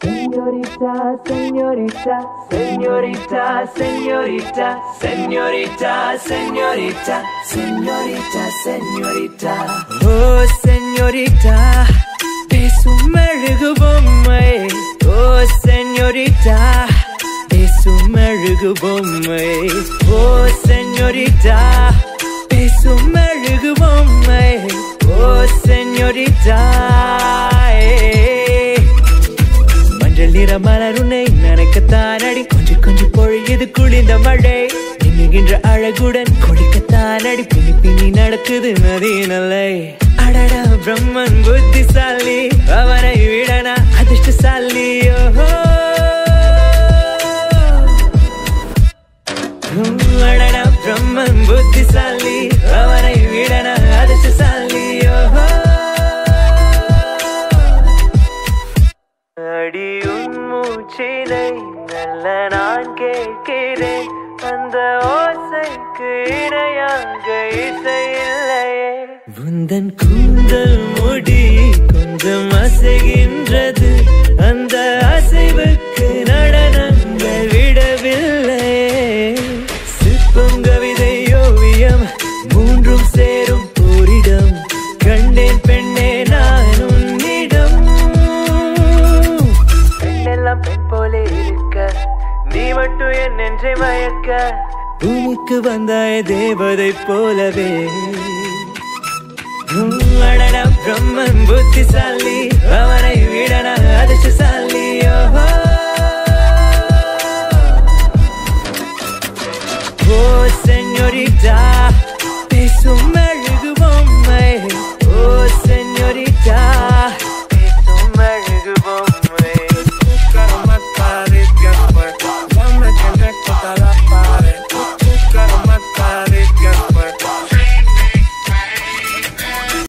Señorita, señorita, señorita, señorita, señorita, señorita, señorita, señorita. Oh, señorita, பேசும் அழகு பொம்மை. Oh, señorita, பேசும் அழகு பொம்மை. Oh, señorita, பேசும் அழகு பொம்மை. Oh, señorita. நிற மலர் உன்னை நினைக்கத்தான் அடி கொஞ்சம் கொஞ்சம் பொழியது குளிர்ந்த மழை நின்னுகின்ற அழகுடன் கொடிக்கத்தான் அடி பின்னி பின்னி நடக்குது நதி நல்லை அடடா பிரம்மன் புத்திசாலி அவனை விடனா அதிர்ஷ்டசாலி அடடா பிரம்மன் புத்திசாலி அவனை விடனா அதிர்ஷ்டசாலி அடி மூச்சினை நல்ல நான் கேட்கிறேன் அந்த ஓசைக்கு இணையாக இசை இல்லையே உந்தன் கூந்தல் முடி கொஞ்சம் அசைகின்றது அந்த அசைவுக்கு நடனங்கள் விடவில்லையே சிற்பம் கவிதை ஓவியம் மூன்றும் சேரும் போரிடம் கண்டேன் பெண்ணே நான் உன்னிடம் பெண் போலே இருக்க நீ மட்டும் என் நெஞ்சை மயக்க பூமிக்கு வந்தாய தேவதை போலவே அடடா பிரம்மன் புத்திசாலி அவனை விடனா